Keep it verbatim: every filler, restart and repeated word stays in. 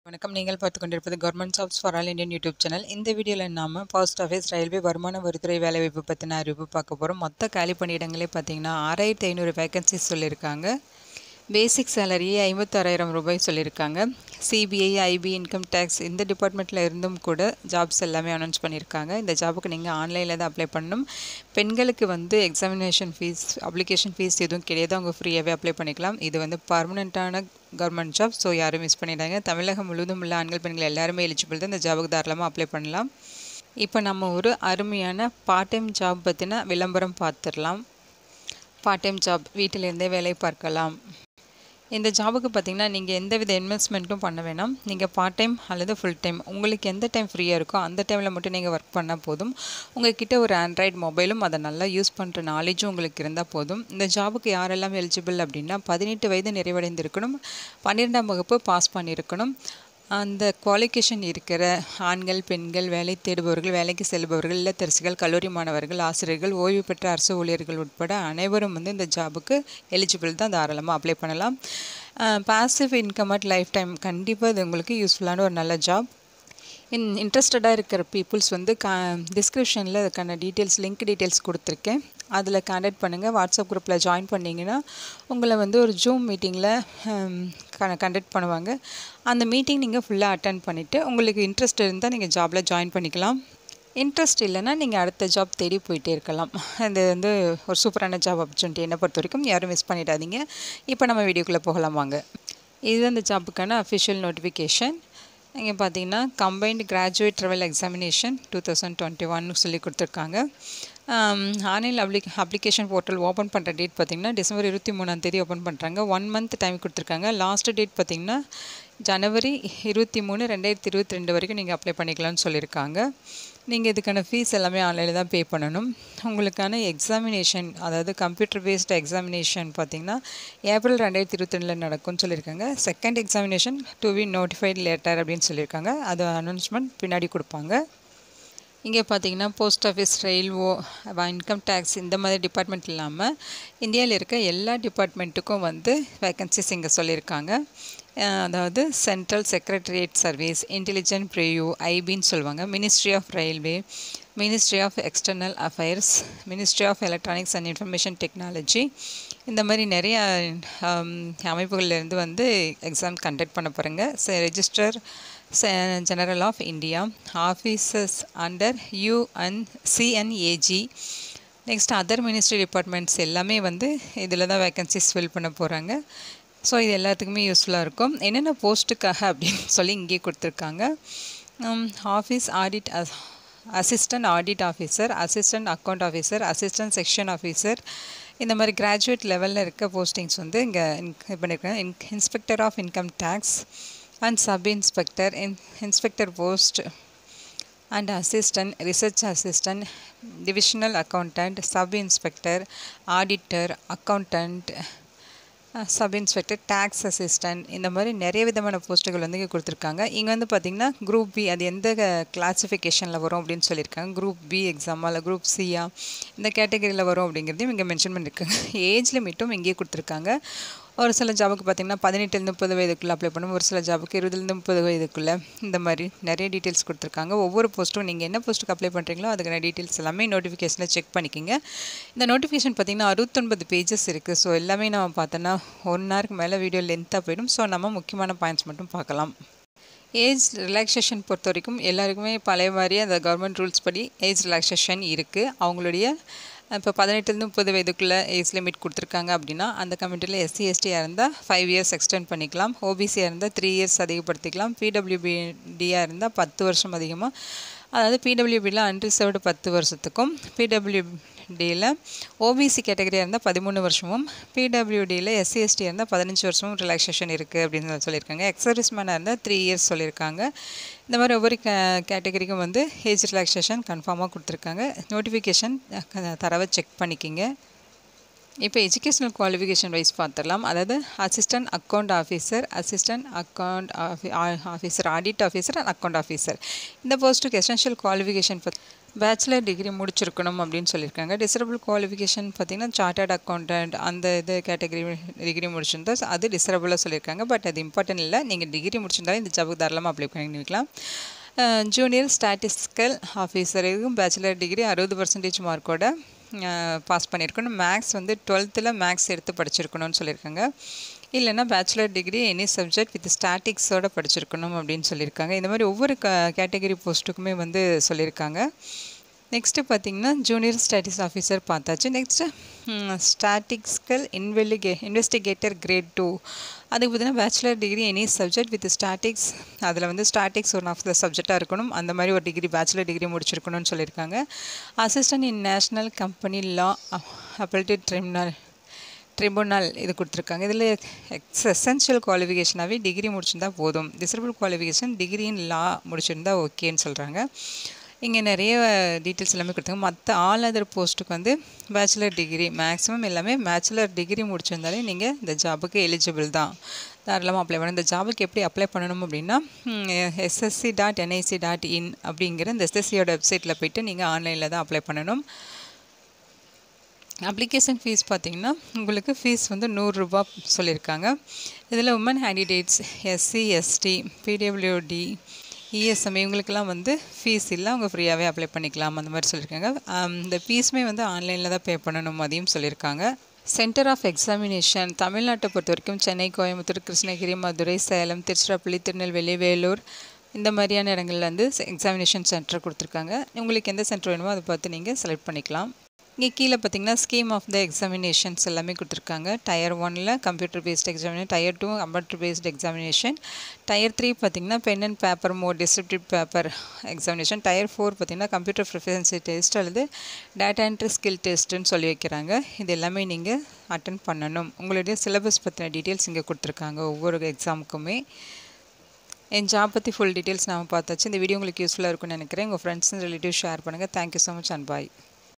வணக்கம். நீங்கள் பார்த்து கொண்டிருப்பது government jobs for all Indian YouTube channel. இந்த வீடியோவில் நாம போஸ்ட் ஆஃபீஸ், ரயில்வே, வருமான வரித்துறை வேலைவாய்ப்பு பற்றின அறிவிப்பு பார்க்க போகிறோம். மொத்த காலி பணியிடங்களே பார்த்தீங்கன்னா ஆறாயிரத்தி ஐநூறு வேகன்சிஸ் சொல்லியிருக்காங்க. பேசிக் சேலரி ஐம்பத்தாறாயிரம் ரூபாய் சொல்லியிருக்காங்க. சிபிஐ, ஐபி, இன்கம் டேக்ஸ் இந்த டிபார்ட்மெண்ட்டில் இருந்தும் கூட ஜாப்ஸ் எல்லாமே அனௌன்ஸ் பண்ணியிருக்காங்க. இந்த ஜாபுக்கு நீங்கள் ஆன்லைனில் தான் அப்ளை பண்ணணும். பெண்களுக்கு வந்து எக்ஸாமினேஷன் ஃபீஸ், அப்ளிகேஷன் ஃபீஸ் எதுவும் கிடையாது. அவங்க ஃப்ரீயாகவே அப்ளை பண்ணிக்கலாம். இது வந்து பர்மனெண்ட்டான கவர்மெண்ட் ஜாப். ஸோ யாரும் மிஸ் பண்ணிட்டாங்க. தமிழகம் முழுவதும் உள்ள ஆண்கள் பெண்கள் எல்லாருமே எலிஜிபிள் தான். இந்த ஜாபுக்கு தாராளமாக அப்ளை பண்ணலாம். இப்போ நம்ம ஒரு அருமையான பார்ட் டைம் ஜாப் பற்றின விளம்பரம் பார்த்துடலாம். பார்ட் டைம் ஜாப், வீட்டிலேருந்தே வேலை பார்க்கலாம். இந்த ஜாபுக்கு பார்த்திங்கன்னா நீங்கள் எந்த வித இன்வெஸ்ட்மெண்ட்டும் பண்ண வேணாம். நீங்கள் பார்ட் டைம் அல்லது ஃபுல் டைம் உங்களுக்கு எந்த டைம் ஃப்ரீயாக இருக்கோ அந்த டைமில் மட்டும் நீங்கள் ஒர்க் பண்ணால் போதும். உங்கள் கிட்ட ஒரு ஆண்ட்ராய்டு மொபைலும் அதை நல்லா யூஸ் பண்ணுற நாலேஜும் உங்களுக்கு இருந்தால் போதும். இந்த ஜாபுக்கு யாரெல்லாம் எலிஜிபிள் அப்படின்னா பதினெட்டு வயது நிறைவடைந்திருக்கணும், பன்னிரெண்டாம் வகுப்பு பாஸ் பண்ணியிருக்கணும். அந்த குவாலிஃபிகேஷன் இருக்கிற ஆண்கள், பெண்கள், வேலை தேடுபவர்கள், வேலைக்கு செல்பவர்கள், இல்லத்தரசிகள், கல்லூரி மாணவர்கள், ஆசிரியர்கள், ஓய்வு பெற்ற அரசு ஊழியர்கள் உட்பட அனைவரும் வந்து இந்த ஜாபுக்கு எலிஜிபிள் தான். தாராளமாக அப்ளை பண்ணலாம். Passive income at lifetime, கண்டிப்பாக இது உங்களுக்கு யூஸ்ஃபுல்லான ஒரு நல்ல ஜாப். இன் இன்ட்ரெஸ்டடாக இருக்கிற பீப்புள்ஸ் வந்து கா டிஸ்கிரிப்ஷனில் அதுக்கான டீட்டெயில்ஸ், லிங்க் டீட்டெயில்ஸ் கொடுத்துருக்கேன். அதில் கான்டாக்ட் பண்ணுங்கள். வாட்ஸ்அப் குரூப்பில் ஜாயின் பண்ணிங்கன்னா உங்களை வந்து ஒரு ஜூம் மீட்டிங்கில் கண்டக்ட் பண்ணுவாங்க. அந்த மீட்டிங் நீங்கள் ஃபுல்லாக அட்டன் பண்ணிவிட்டு உங்களுக்கு இன்ட்ரெஸ்ட் இருந்தால் நீங்கள் ஜாபில் ஜாயின் பண்ணிக்கலாம். இன்ட்ரெஸ்ட் இல்லைன்னா நீங்கள் அடுத்த ஜாப் தேடி போயிட்டே இருக்கலாம். இது வந்து ஒரு சூப்பரான ஜாப் ஆப்பர்ச்சுனிட்டி. என்னை பொறுத்த வரைக்கும் யாரும் மிஸ் பண்ணிடாதீங்க. இப்போ நம்ம வீடியோக்குள்ளே போகலாம் வாங்க. இது அந்த ஜாப்புக்கான அஃபிஷியல் நோட்டிஃபிகேஷன். இங்கே பார்த்தீங்கன்னா combined graduate travel examination two thousand twenty ஒன்னு சொல்லி கொடுத்துருக்காங்க. Online applic application portal open பண்ணுற டேட் பார்த்திங்கன்னா டிசம்பர் இருபத்தி மூணாம் தேதி ஓப்பன் பண்ணுறாங்க. ஒன் மந்த் டைம் கொடுத்துருக்காங்க. லாஸ்ட் டேட் பார்த்திங்கன்னா ஜனவரி இருபத்தி மூணு ரெண்டாயிரத்தி இருபத்தி ரெண்டு வரைக்கும் நீங்கள் அப்ளை பண்ணிக்கலாம்னு சொல்லியிருக்காங்க. நீங்கள் இதுக்கான ஃபீஸ் எல்லாமே ஆன்லைனில் தான் பே பண்ணணும். உங்களுக்கான எக்ஸாமினேஷன், அதாவது கம்ப்யூட்டர் பேஸ்டு எக்ஸாமினேஷன் பார்த்திங்கன்னா ஏப்ரல் ரெண்டாயிரத்தி இருபத்தி ரெண்டில் நடக்கும்னு சொல்லியிருக்காங்க. Second examination to be notified later அப்படின்னு சொல்லியிருக்காங்க. அது அனௌன்ஸ்மெண்ட் பின்னாடி கொடுப்பாங்க. இங்கே பார்த்தீங்கன்னா post office, railway, income tax இந்த மாதிரி டிபார்ட்மெண்ட் இல்லாமல் இந்தியாவில் இருக்க எல்லா டிபார்ட்மெண்ட்டுக்கும் வந்து வேக்கன்சிஸ் இங்கே சொல்லியிருக்காங்க. அதாவது central secretariat service, intelligent bureau, ஐபின்னு சொல்லுவாங்க, ministry of railway, ministry of external affairs, ministry of electronics and information technology, இந்த மாதிரி நிறைய அமைப்புகள்லேருந்து வந்து எக்ஸாம் கண்டக்ட் பண்ண போகிறாங்க. Register general of India, offices under UNCNAG, next other ministry departments எல்லாமே வந்து இதில் தான் வேக்கன்சிஸ் ஃபில் பண்ண போகிறாங்க. ஸோ இது எல்லாத்துக்குமே யூஸ்ஃபுல்லாக இருக்கும். என்னென்ன போஸ்ட்டுக்காக அப்படின்னு சொல்லி இங்கே கொடுத்துருக்காங்க. Office audit assistant audit officer, assistant account officer, assistant section officer, இந்த மாதிரி கிராஜுவேட் லெவலில் இருக்க போஸ்டிங்ஸ் வந்து இங்கே இது பண்ணியிருக்காங்க. In inspector of income tax and sub inspector, in inspector post and assistant, research assistant, divisional accountant, sub inspector, auditor, accountant, sub inspector, tax assistant, இந்த மாதிரி நிறைய விதமான போஸ்ட்டுகள் வந்து இங்கே கொடுத்துருக்காங்க. இங்கே வந்து பார்த்திங்கன்னா குரூப் பி, அது எந்த கிளாஸிஃபிகேஷனில் வரும் அப்படின்னு சொல்லியிருக்காங்க. குரூப் பி எக்ஸாமா இல்லை குரூப் சியா, இந்த கேட்டகரியில் வரும் அப்படிங்கிறதையும் இங்கே மென்ஷன் பண்ணியிருக்காங்க. ஏஜ் லிமிட்டும் இங்கேயே கொடுத்துருக்காங்க. ஒரு சில ஜாபுக்கு பார்த்திங்கன்னா பதினெட்டுலேருந்து முப்பது வயதுக்குள்ளே அப்ளை பண்ணும், ஒரு சில ஜாபுக்கு இருபதுலேருந்து முப்பது வயதுக்குள்ளே, இந்த மாதிரி நிறைய டீட்டெயில்ஸ் கொடுத்துருக்காங்க. ஒவ்வொரு போஸ்ட்டும் நீங்கள் என்ன போஸ்ட்டுக்கு அப்ளை பண்ணுறீங்களோ அதுக்கான டீட்டெயில்ஸ் எல்லாமே நோட்டிஃபிகேஷனில் செக் பண்ணிக்கோங்க. இந்த நோட்டிஃபிகேஷன் பார்த்திங்கன்னா அறுபத்தொன்பது பேஜஸ் இருக்குது. ஸோ எல்லாமே நம்ம பார்த்தோன்னா ஒன் ஹவருக்கு மேலே வீடியோ லென்த்தாக போயிடும். ஸோ நம்ம முக்கியமான பாயிண்ட்ஸ் மட்டும் பார்க்கலாம். ஏஜ் ரிலாக்ஸேஷன் பொறுத்த வரைக்கும் எல்லாருக்குமே பழைய மாதிரி அந்த கவர்மெண்ட் ரூல்ஸ் படி ஏஜ் ரிலாக்ஸேஷன் இருக்குது. அவங்களுடைய இப்போ பதினெட்டுலேருந்து முப்பது வயதுக்குள்ளே ஏஜ் லிமிட் கொடுத்துருக்காங்க அப்படின்னா அந்த கமிட்டியில் எஸ்சி எஸ்டியாக இருந்தால் ஃபைவ் இயர்ஸ் எக்ஸ்டெண்ட் பண்ணிக்கலாம், ஓபிசியாக இருந்தால் த்ரீ இயர்ஸ் அதிகப்படுத்திக்கலாம், பிடபிள்யூபிடியாக இருந்தால் பத்து வருஷம் அதிகமாக, அதாவது பிடபிள்யூபியில் அன்ரிசர்வ்டு பத்து வருஷத்துக்கும், பிடபிள்யூடியில் ஓபிசி கேட்டகரியாக இருந்தால் பதிமூணு வருஷமும், பிடபிள்யூடியில் எஸ்சி எஸ்டியாக இருந்தால் பதினஞ்சு வருஷமும் ரிலாக்ஸேஷன் இருக்குது அப்படின்னு சொல்லியிருக்காங்க. எக்ஸர்வீஸ் மேனாக இருந்தால் த்ரீ இயர்ஸ் சொல்லியிருக்காங்க. இந்த மாதிரி ஒவ்வொரு கே கேட்டகரிக்கும் வந்து ஏஜ் ரிலாக்ஸேஷன் கன்ஃபார்மாக கொடுத்துருக்காங்க. நோட்டிஃபிகேஷன் தரவை செக் பண்ணிக்கிங்க. இப்போ எஜுகேஷனல் குவாலிஃபிகேஷன் வைஸ் பார்த்துடலாம். அதாவது assistant account officer, assistant account officer, audit officer and account officer. இந்த போஸ்ட்டுக்கு எசென்ஷியல் குவாலிஃபிகேஷன் பேச்சுலர் டிகிரி முடிச்சிருக்கணும் அப்படின்னு சொல்லியிருக்காங்க. டிசரபிள் குவாலிஃபிகேஷன் பார்த்திங்கன்னா சார்ட்டர்ட் அக்கௌண்டன்ட் அந்த இது கேட்டகரி டிகிரி முடிச்சிருந்தா அது டிசரபிளாக சொல்லியிருக்காங்க. பட் அது இம்பார்ட்டன்ட் இல்லை. நீங்கள் டிகிரி முடிச்சிருந்தாலும் இந்த ஜாபுக்கு தாராளமாக அப்ளை பண்ணிக்கலாம். ஜூனியர் ஸ்டாட்டிஸ்டிக்கல் ஆஃபீஸர் இதுக்கும் பேச்சுலர் டிகிரி அறுபது பர்சன்டேஜ் மார்க்கோட பாஸ் பண்ணியிருக்கணும். மேக்ஸ் வந்து டுவெல்த்தில் மேக்ஸ் எடுத்து படிச்சிருக்கணும்னு சொல்லியிருக்காங்க. இல்லைனா bachelor degree any subject with ஸ்டாட்டிக்ஸோடு படிச்சிருக்கணும் அப்படின்னு சொல்லியிருக்காங்க. இந்த மாதிரி ஒவ்வொரு க கேட்டகரி போஸ்ட்டுக்குமே வந்து சொல்லியிருக்காங்க. நெக்ஸ்ட்டு பார்த்திங்கன்னா ஜூனியர் ஸ்டாட்டிஸ் ஆஃபீஸர் பார்த்தாச்சு. நெக்ஸ்ட்டு ஸ்டாட்டிக்ஸ்கல் இன்வெலிகே இன்வெஸ்டிகேட்டர் கிரேட் டூ அதுக்கு பார்த்திங்கன்னா bachelor degree any subject with statistics அதில் வந்து ஸ்டாட்டிக்ஸ் ஒன் ஆஃப் த சப்ஜெக்டாக இருக்கணும். அந்த மாதிரி ஒரு டிகிரி பேச்சுலர் டிகிரி முடிச்சிருக்கணும்னு சொல்லியிருக்காங்க. Assistant in national company law appellate tribunal tribunal இது கொடுத்துருக்காங்க. இதில் எக்ஸ் எசென்ஷியல் குவாலிஃபிகேஷனாகவே டிகிரி முடிச்சிருந்தா போதும். Desirable qualification degree in law முடிச்சிருந்தா ஓகேன்னு சொல்கிறாங்க. இங்கே நிறைய டீட்டெயில்ஸ் எல்லாமே கொடுத்தாங்க. மற்ற ஆல் அதர் போஸ்ட்டுக்கு வந்து பேச்சுலர் டிகிரி மேக்ஸிமம் எல்லாமே பேச்சுலர் டிகிரி முடிச்சிருந்தாலே நீங்கள் இந்த ஜாபுக்கு எலிஜிபிள் தான், தாராளமாக அப்ளை பண்ணணும். இந்த ஜாபுக்கு எப்படி அப்ளை பண்ணணும் அப்படின்னா SSC dot NIC dot in அப்படிங்கிற இந்த எஸ்எஸ்சியோட வெப்சைட்டில் போய்ட்டு நீங்கள் ஆன்லைனில் தான் அப்ளை பண்ணணும். அப்ளிகேஷன் ஃபீஸ் பார்த்திங்கன்னா உங்களுக்கு ஃபீஸ் வந்து நூறுரூபா சொல்லியிருக்காங்க. இதில் woman candidates, SC ST, PWD, ESM இவங்களுக்கெல்லாம் வந்து ஃபீஸ் இல்லை, அவங்க ஃப்ரீயாகவே அப்ளை பண்ணிக்கலாம் அந்த மாதிரி சொல்லியிருக்காங்க. இந்த ஃபீஸுமே வந்து ஆன்லைனில் தான் பே பண்ணணும் அதையும் சொல்லியிருக்காங்க. சென்டர் ஆஃப் எக்ஸாமினேஷன் தமிழ்நாட்டை பொறுத்த வரைக்கும் சென்னை, கோயம்புத்தூர், கிருஷ்ணகிரி, மதுரை, சேலம், திருச்சிராப்பள்ளி, திருநெல்வேலி, வேலூர் இந்த மாதிரியான இடங்கள்ல வந்து எக்ஸாமினேஷன் சென்டர் கொடுத்துருக்காங்க. உங்களுக்கு எந்த சென்டர் வேணுமோ அதை பார்த்து நீங்கள் செலக்ட் பண்ணிக்கலாம். இங்கே கீழே பார்த்தீங்கன்னா ஸ்கீம் ஆஃப் த எக்ஸாமினேஷன்ஸ் எல்லாமே கொடுத்துருக்காங்க. டயர் ஒனில் computer based examination, tier two computer based examination, tier three பார்த்திங்கன்னா pen and paper mode descriptive paper examination, tier four பார்த்திங்கன்னா கம்ப்யூட்டர் ப்ரிஃபரன்சி டெஸ்ட் அல்லது டேட்டா என்ட்ரி ஸ்கில் டெஸ்ட்டுன்னு சொல்லி வைக்கிறாங்க. இது எல்லாமே நீங்கள் அட்டன் பண்ணணும். உங்களுடைய சிலபஸ் பற்றின டீட்டெயில்ஸ் இங்கே கொடுத்துருக்காங்க ஒவ்வொரு எக்ஸாமுக்குமே. என் ஜாப் பற்றி ஃபுல் டீட்டெயில்ஸ் நான் பார்த்தாச்சு. இந்த வீடியோ உங்களுக்கு யூஸ்ஃபுல்லாக இருக்கும்னு நினைக்கிறேன். உங்கள் ஃப்ரெண்ட்ஸ் அண்ட் ரிலேட்டிவ் ஷேர் பண்ணுங்கள். Thank you so much and bye.